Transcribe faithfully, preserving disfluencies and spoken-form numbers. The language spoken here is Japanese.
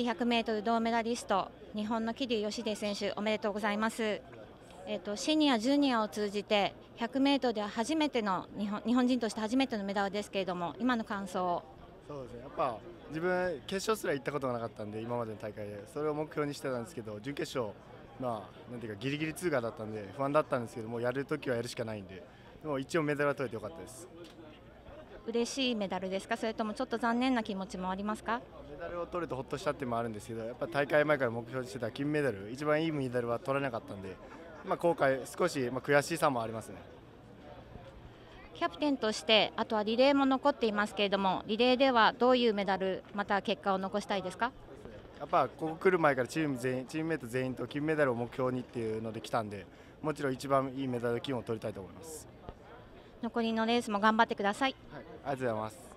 ひゃくメートル銅メダリスト、日本の桐生祥秀選手、おめでとうございます。えーと、シニア、ジュニアを通じてひゃくメートルでは初めての日本日本人として初めてのメダルですけれども、今の感想を。 そうですね、やっぱ自分、決勝すら行ったことがなかったんで、今までの大会で、それを目標にしてたんですけど、準決勝、まあ、なんていうか、ギリギリ通過だったんで、不安だったんですけども、やるときはやるしかないんで、でも一応、メダルは取れてよかったです。 嬉しいメダルですか、それともちょっと残念な気持ちもありますか？ メダルを取れてほっとしたっていうのもあるんですけど、やっぱ大会前から目標にしてた金メダル、一番いいメダルは取れなかったんで、まあ、後悔、少し、まあ、悔しさもありますね。 キャプテンとして、あとはリレーも残っていますけれども、リレーではどういうメダル、また結果を残したいですか？ やっぱここ来る前からチーム全員、チームメート全員と金メダルを目標にっていうので来たんで、もちろん一番いいメダル金を取りたいと思います。 残りのレースも頑張ってください。 はい、ありがとうございます。